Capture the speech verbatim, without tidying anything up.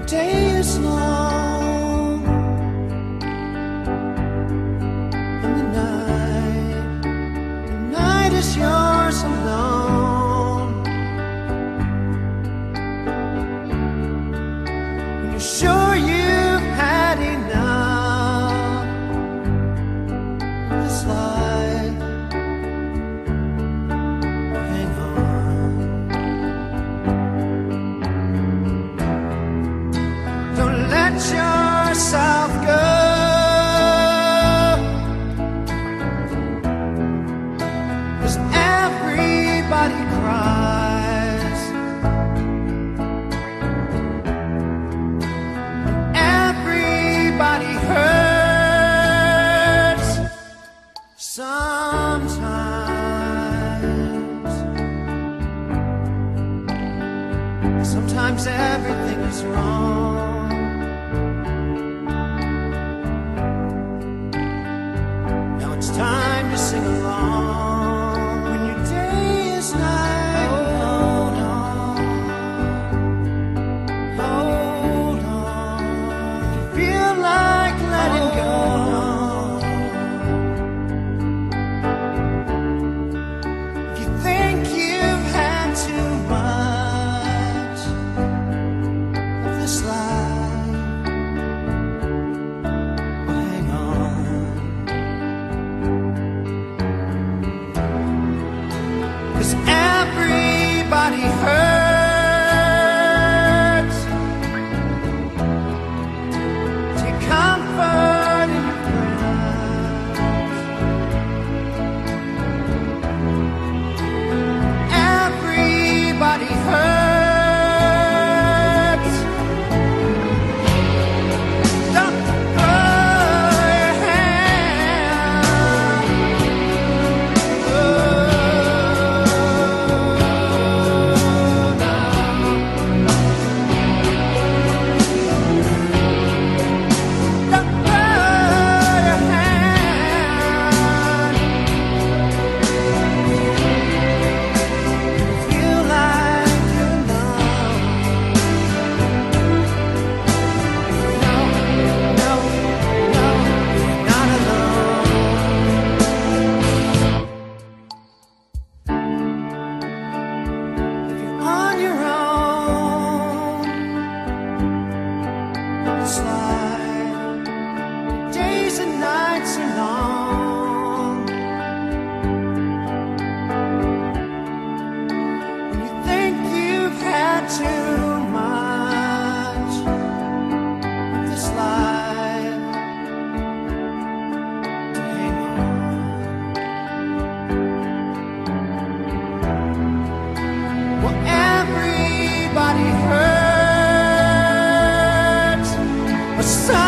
day is long and the night, the night is yours alone. When you're sure you've had enough of this life, hang on. Don't let yourself go, 'cause everybody cries, everybody hurts sometimes. Sometimes everything is wrong. Now it's time to sing along. When your day is night, hold on, hold on. If you feel like letting go, if you think you've had too much of this life, well, hang on. 'Cause everybody hurts. Take comfort in your prayers. Everybody hurts. Don't throw your hand. Oh, no. Don't throw your hand. Feel like you're alone. No, no, no, you're not alone. If you're on your own, it's like days and nights are long. When you think you've had too much of this life, hang on. Well, everybody hurts, but some